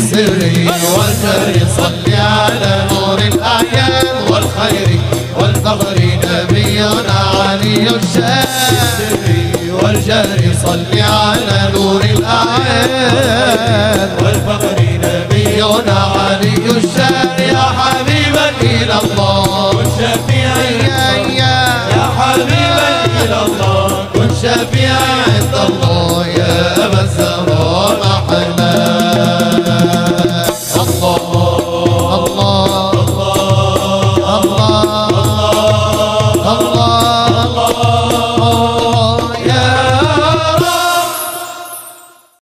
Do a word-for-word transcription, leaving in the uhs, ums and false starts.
السر والجهر صل على نور الأعيان والخير والفخر نبينا علي الشان والجهر صل على نور الأعيان والفخر